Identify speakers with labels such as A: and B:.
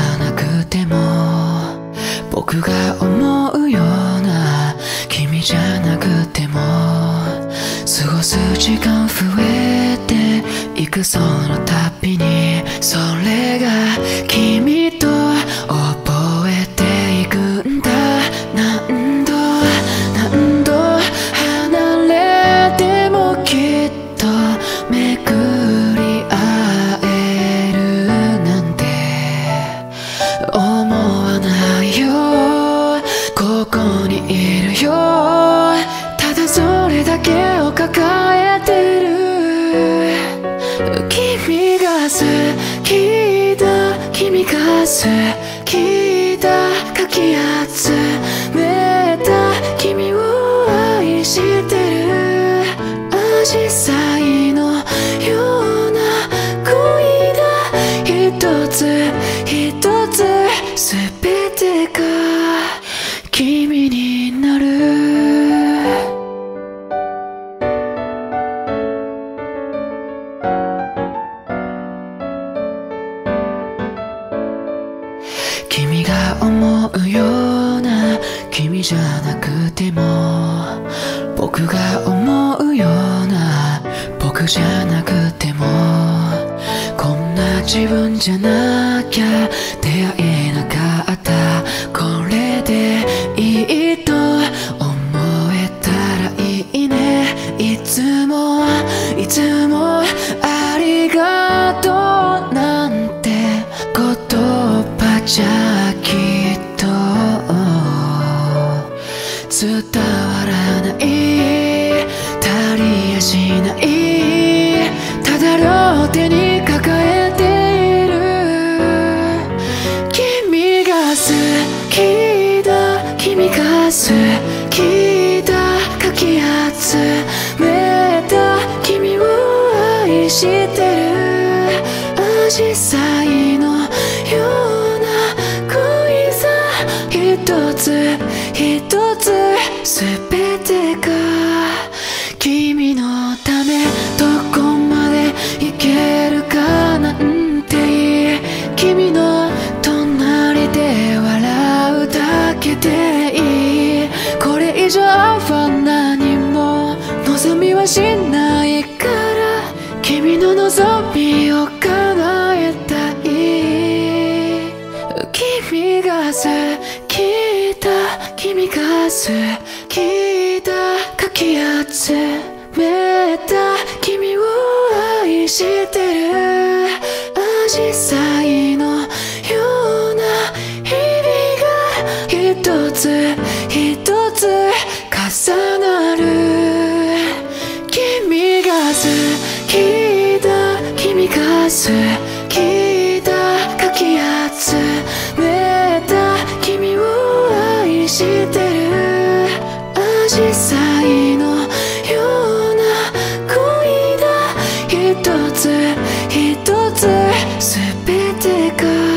A: なくても僕が思うような君じゃなくても過ごす時間増えていくその度にそれが君と覚えていくんだ。何度離れてもきっとめくり会えるなんて思わないよ。ここにいるよ、ただそれだけを抱えてる。君が好きだ、君が好きだ、かき集めた君を愛してる。紫陽花のような恋だ。一つ一つ全てが君になる。君が思うような君じゃなくても僕が思うような僕じゃなくてもこんな自分じゃなきゃ出会えなかった。これでいいと思えたらいいね。いつもいつもありがとうなんて言葉じゃきっと伝わらない、足りやしない、ただ両手に抱えている。君が好きだ、君が好きだ、かき集めた君を愛してる。紫陽花のような恋さ、一つ一つ全てが君のため。どこまでいけるかなんていい、君の隣で笑うだけでいい。これ以上は何も望みはしないから、君の望みを叶えたい。君が好きだ、君が好きだ、かき集めた君を愛してる。紫陽花のような日々が一つ一つ重なる。君が好きだ、君が好きだ、かき集めた君を愛してる。紫陽花のような恋だ。一つ一つ全てが